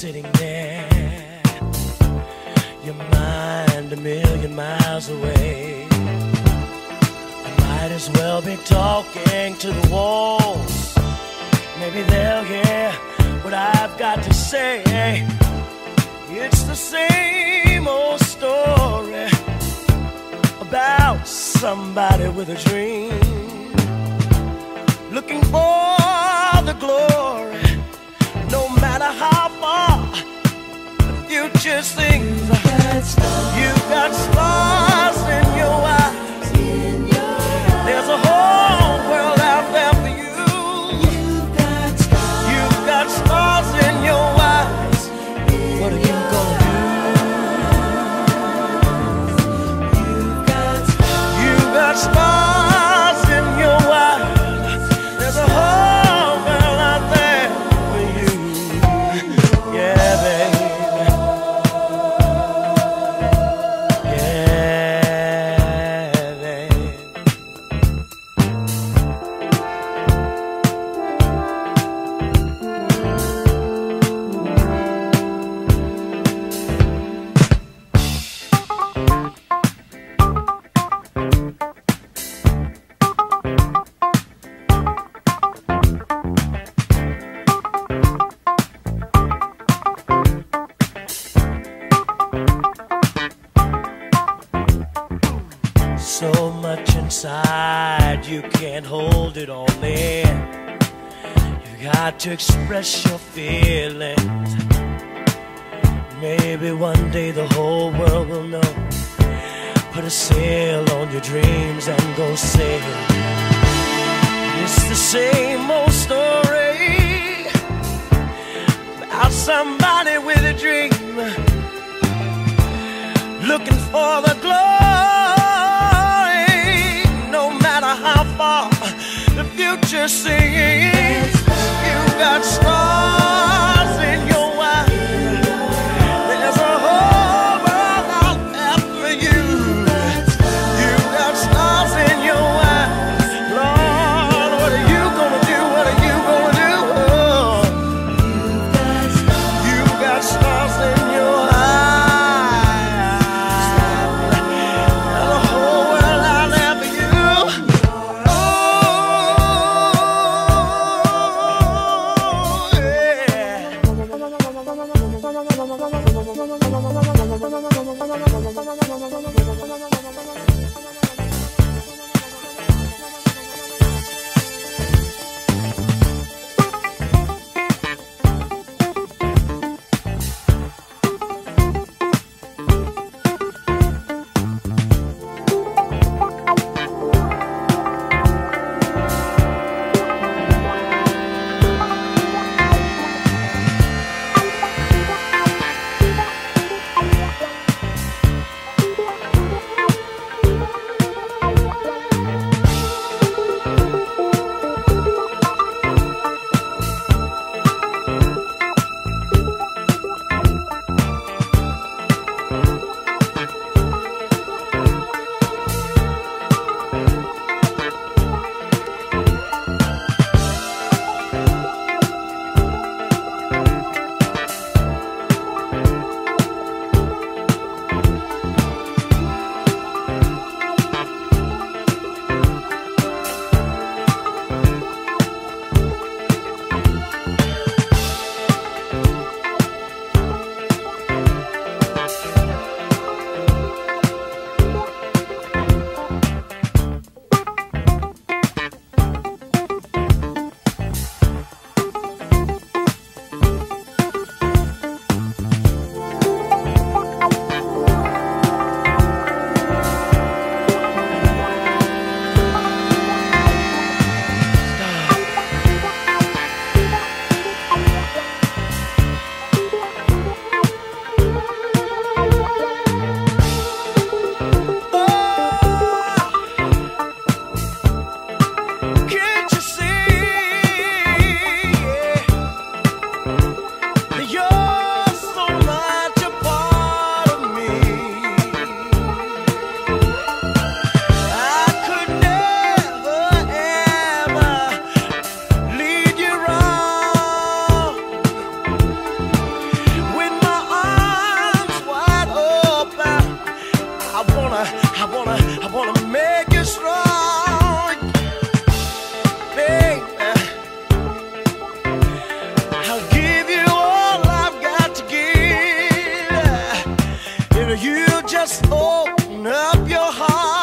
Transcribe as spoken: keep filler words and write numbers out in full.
sitting there, your mind a million miles away. I might as well be talking to the walls. Maybe they'll hear what I've got to say. It's the same old story about somebody with a dream, looking for the glory, no matter how far the future seems. You've got stars in your eyes. There's a whole world out there for you. You've got stars in your eyes. What are you gonna do? You've got stars in your eyes. There's a whole world out there for you. Yeah, baby. So much inside, you can't hold it all in. You got to express your feelings. Maybe one day the whole world will know. Put a sail on your dreams and go sailing. It's the same old story about somebody with a dream, looking for the glory, no matter how far the future seems. You've got stars in your eyes. There's a whole world out there for you. You've got stars in your eyes. Lord, what are you gonna do? What are you gonna do? Oh. You've got stars in your eyes. you just open up your heart.